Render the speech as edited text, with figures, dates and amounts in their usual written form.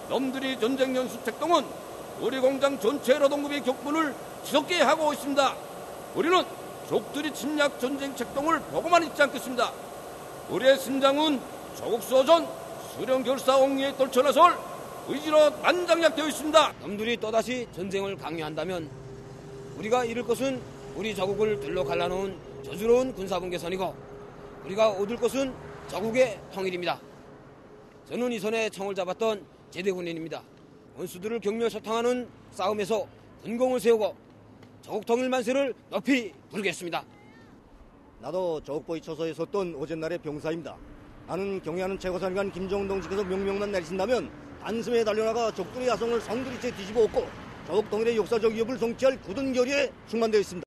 놈들이 전쟁 연수 책동은 우리 공장 전체 노동급의 격분을 지속게 하고 있습니다. 우리는 적들이 침략 전쟁 책동을 보고만 있지 않겠습니다. 우리의 심장은 조국 소전 수령 결사 옹리에 떨쳐나설 의지로 만장약되어 있습니다. 놈들이 또다시 전쟁을 강요한다면 우리가 이룰 것은 우리 조국을 둘러 갈라놓은 저주로운 군사분계선이고 우리가 얻을 것은 조국의 통일입니다. 저는 이전에 총을 잡았던 제대군인입니다. 원수들을 격려 소탕하는 싸움에서 군공을 세우고 조국 통일 만세를 높이 부르겠습니다. 나도 조국보위 초소에 섰던 어젯날의 병사입니다. 나는 경애하는 최고사령관 김정은 동지께서 명령만 내리신다면 단숨에 달려나가 적들의 야성을 성들이째 뒤집어 엎고 조국 통일의 역사적 위협을 성취할 굳은 결의에 충만되어 있습니다.